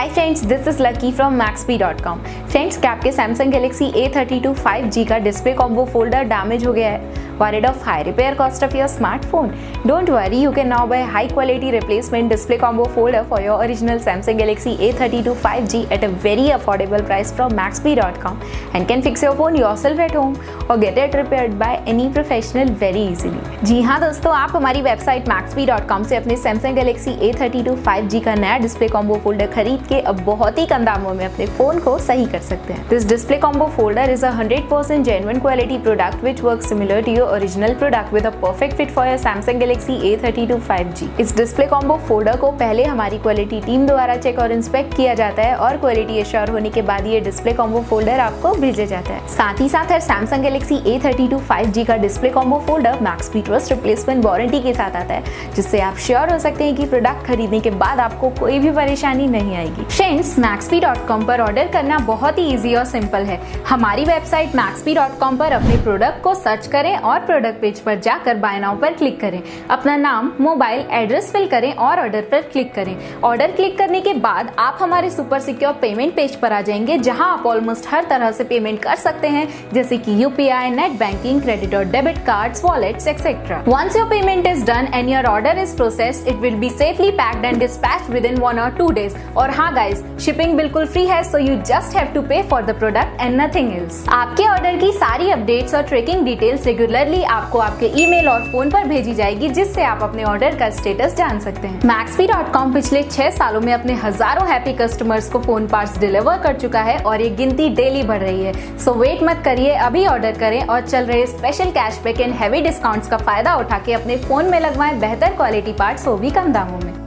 Hi friends, this is Lucky from maxbhi.com। Friends, क्या आपके Samsung Galaxy A32 5G का display combo folder damage हो गया है? Worried of high repair cost of your smartphone? Don't worry, you can now buy high quality replacement display combo folder for your original Samsung Galaxy A32 5G at a very affordable price from maxbhi.com and can fix your phone yourself at home or get it repaired by any professional very easily। जी हाँ दोस्तों, आप हमारी website maxbhi.com से अपने Samsung Galaxy A32 5G का नया display combo folder खरीद के अब बहुत ही कम दामों में अपने फोन को सही कर सकते हैं। This display combo folder is a 100% genuine quality product which works similar to your original product with a perfect fit for your Samsung Galaxy A32 5G। इस डिस्प्ले कॉम्बो फोल्डर को पहले हमारी क्वालिटी टीम द्वारा check और inspect किया जाता है और क्वालिटी एश्योर होने के बाद ये डिस्प्ले कॉम्बो फोल्डर आपको भेजा जाता है। साथ ही साथ हर Samsung Galaxy A32 5G का display combo folder Maxbhi trust replacement warranty के साथ आता है, जिससे आप श्योर हो सकते हैं कि प्रोडक्ट खरीदने के बाद आपको कोई भी परेशानी नहीं आएगी। फ्रेंड्स, maxbhi.com पर ऑर्डर करना बहुत ही इजी और सिंपल है। हमारी वेबसाइट maxbhi.com पर अपने प्रोडक्ट को सर्च करें और प्रोडक्ट पेज पर जाकर बाय नाउ पर क्लिक करें। अपना नाम, मोबाइल एड्रेस फिल करें और ऑर्डर पर क्लिक करें। ऑर्डर क्लिक करने के बाद आप हमारे सुपर सिक्योर पेमेंट पेज पर आ जाएंगे, जहां आप ऑलमोस्ट हर तरह से पेमेंट कर सकते हैं, जैसे कि UPI, नेट बैंकिंग, क्रेडिट और debit cards, wallets etcetera. Once your payment is done and your order is processed, it will be safely packed and dispatched within 1 or 2 days। और हाँ गाइस, शिपिंग बिल्कुल free है, so you just have to pay for the product and nothing else। आपके order की सारी updates और tracking details regularly आपको आपके ईमेल और फोन पर भेजी जाएगी, जिससे आप अपने ऑर्डर का स्टेटस जान सकते हैं। maxbhi.com पिछले 6 सालों में अपने हजारों हैप्पी कस्टमर्स को फोन पार्ट्स डिलीवर कर चुका है और ये गिनती डेली बढ़ रही है। सो वेट मत करिए, अभी ऑर्डर करें और चल रहे special cashback and heavy discounts का फायदा उठा के अपने फोन में लगवाएं बेहतर क्वालिटी पार्ट्स, वो भी कम दामों में।